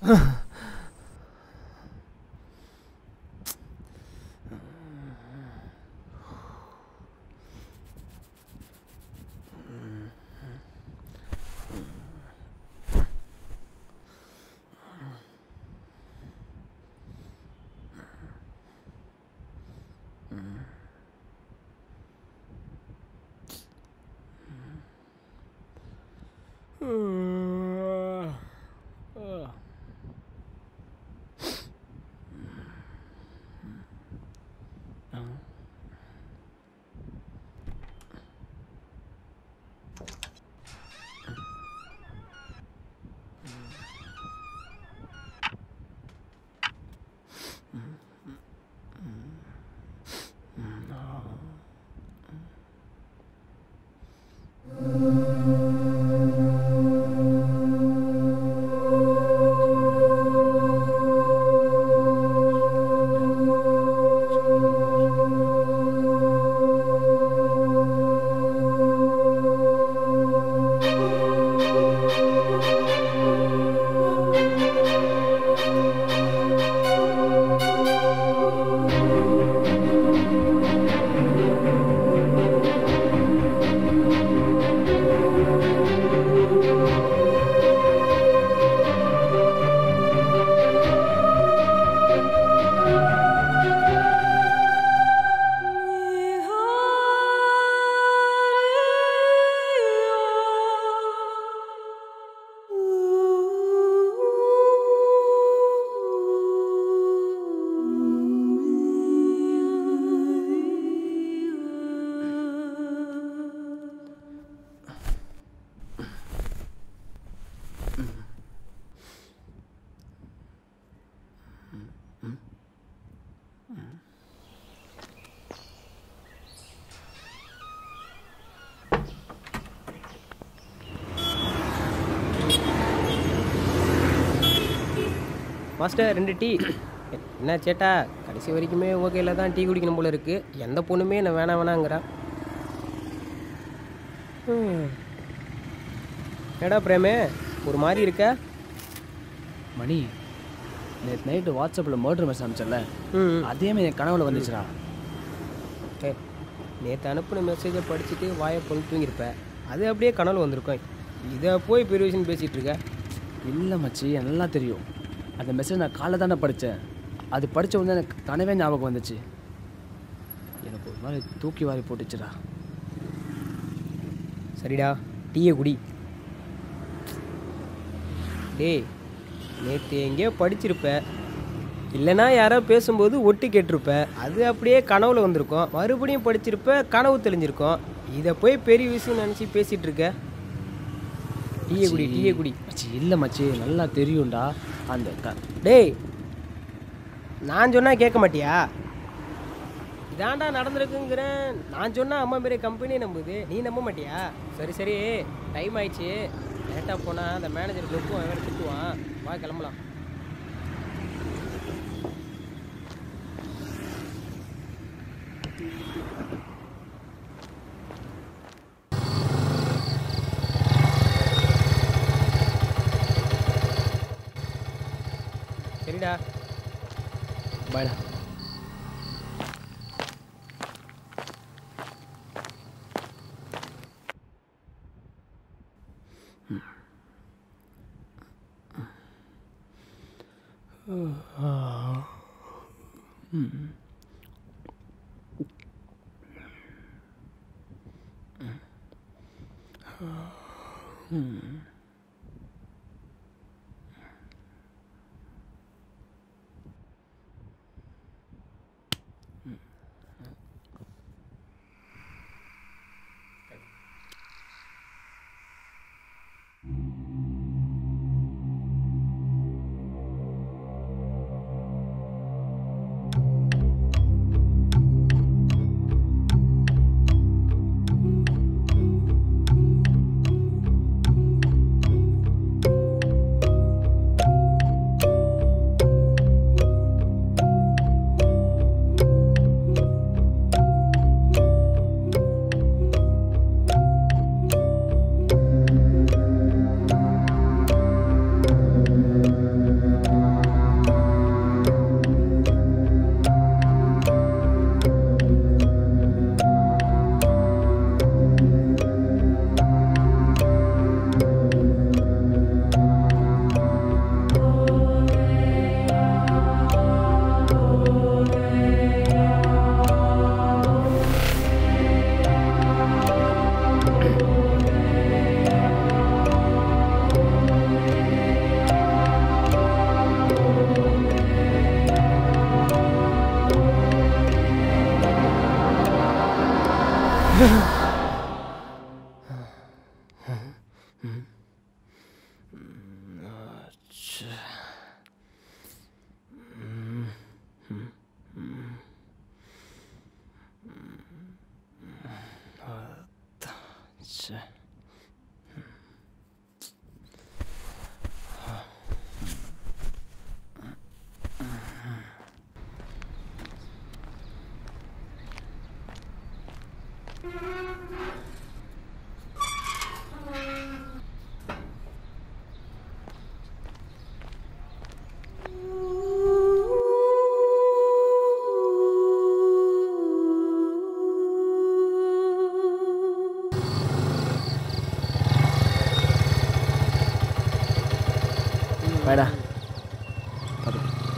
Master 2 tea. என்ன சேட்டா, கடைசி வரைக்குமே ஓகேல தான் டீ குடிக்கணும் போல இருக்கு. எந்த பொண்ணுமே என்ன வேணாங்கிறா. ஏடா பிரேமே, ஒரு மாதிரி இருக்க? மணி, நேற்று நைட்டு வாட்ஸ்அப்பில் மர்டர் மெசேஜ் அனுப்பிச்சல, அதேமாதிரி என் கனவுல வந்துச்சுடா. நேற்று அனுப்பின மெசேஜை படிச்சுட்டு வாயை பொண்ணு தூங்கியிருப்பேன். அது அப்படியே கனவுல வந்திருக்கோம். இதை போய் பெரிய விஷயம் பேசிகிட்டு இருக்க. இல்லை மச்சி, எனக்கு நல்லா தெரியும். அந்த மெசேஜ் நான் காலைல தானே படித்தேன். அது படித்த உடனே எனக்கு கனவே ஞாபகம் வந்துச்சு. எனக்கு ஒரு மாதிரி தூக்கி வாரி போட்டுச்சுடா. சரிடா, டீயை குடி. டேய், நேற்று எங்கேயோ படிச்சிருப்ப, இல்லைனா யாரோ பேசும்போது ஒட்டு கேட்டிருப்ப. அது அப்படியே கனவுல வந்திருக்கோம். மறுபடியும் படிச்சிருப்ப, கனவு தெளிஞ்சிருக்கோம். இதை போய் பெரிய விஷயம் நினச்சி பேசிகிட்டு இருக்க. டீயை குடி, டீயை குடி. மச்சி இல்லை மச்சி, நல்லா தெரியும்டா. அந்த டேய், நான் சொன்னால் கேட்க மாட்டியா? இதாண்டா நடந்திருக்குங்கிறேன். நான் சொன்னால் அம்மா பெரிய கம்பெனியே நம்புது, நீ நம்ப மாட்டியா? சரி சரி, டைம் ஆயிடுச்சு. லேட்டாக போனால் அந்த மேனேஜர் நொப்புவான், வேறு திட்டுவான். வா கிளம்பலாம். சரிடா, பாய்டா. பாய்டா. அது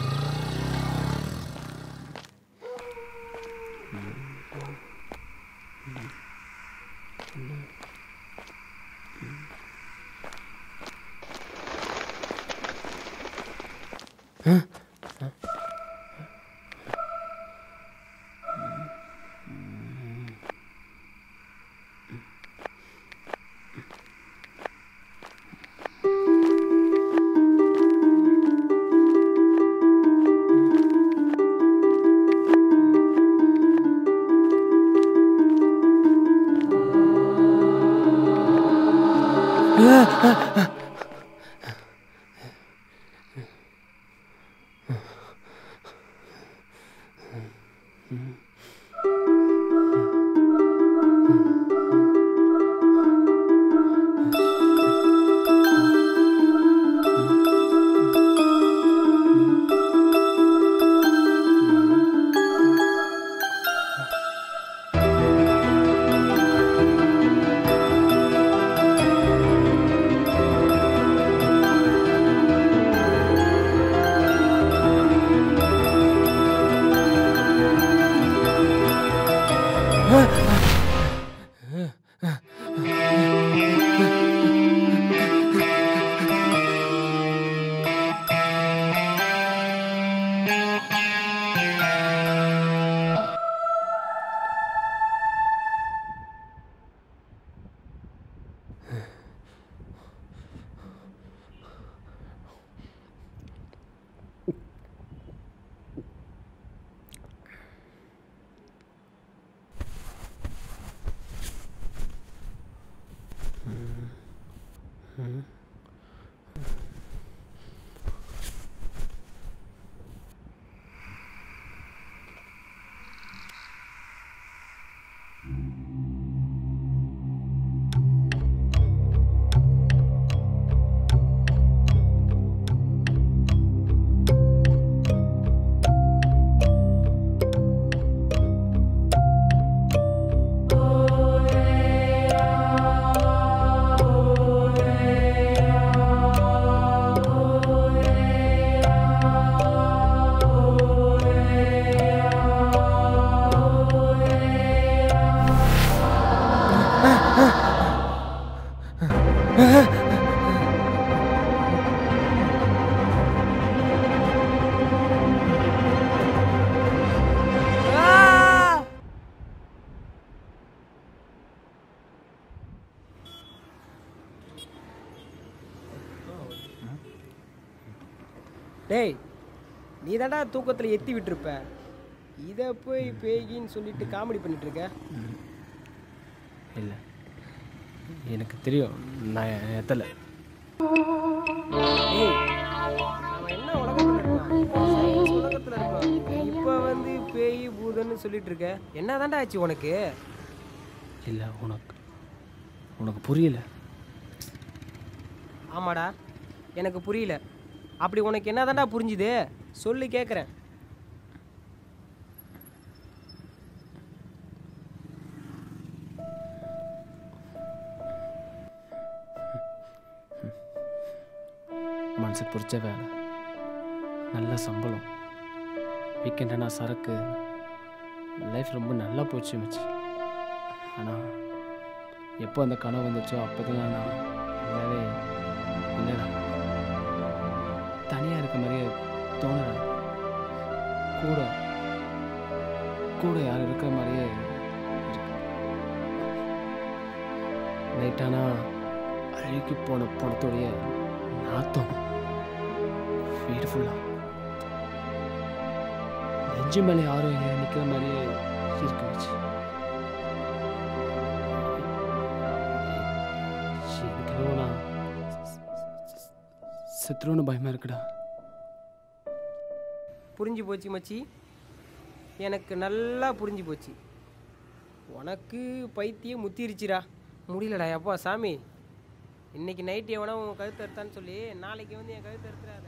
டேய், நீ தாண்டா தூக்கத்தில் எத்தி விட்டுருப்ப. இதை போய் பேகின்னு சொல்லிட்டு காமெடி பண்ணிட்டு இருக்க. இல்லை, எனக்கு தெரியும் நான் எத்தலை. ஏய், அவன் என்ன உலகத்தில் இருக்கான்? சயின்ஸ் உலகத்தில் இருக்கான். இப்போ வந்து பேய் பூதன்னு சொல்லிட்டு இருக்க. என்ன தாண்டா ஆச்சு உனக்கு? இல்லை, உனக்கு புரியல. ஆமாடா, எனக்கு புரியல. அப்படி உனக்கு என்ன தாண்டா புரிஞ்சுது? சொல்லி கேட்குறேன். மனசுக்கு பிடிச்ச வேலை, நல்ல சம்பளம், வீக்கெண்டானா சரக்கு, லைஃப் ரொம்ப நல்லா போச்சு மச்சி. ஆனால் எப்போ அந்த கனவு வந்துச்சோ அப்போ தான் நான் இல்லைடா, தனியாக இருக்க மாதிரியே தோணுறேன். கூட யாரும் இருக்கிற மாதிரியே இருக்கு. நைட்டானா அழுகி போன பணத்தோடைய நாத்தம் வீடு ஃபுல்லாக. நெஞ்சு மேலே யாரும் ஏறி நிற்கிற மாதிரியே இருக்கு மச்சி. எனக்கு நான் செத்துருன்னு பயமாக இருக்குடா. புரிஞ்சு போச்சு மச்சி, எனக்கு நல்லா புரிஞ்சு போச்சு. உனக்கு பைத்தியம் முத்திருச்சுடா. முடியலடா அப்பா சாமி. இன்னைக்கு நைட்டு எவனா உன் கழுத்து அறுத்தான்னு சொல்லி நாளைக்கு வந்து என் கழுத்து அறுத்துறாத.